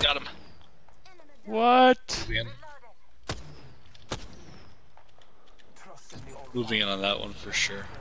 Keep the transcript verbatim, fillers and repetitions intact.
Got him. What? Moving in. Moving in on that one for sure.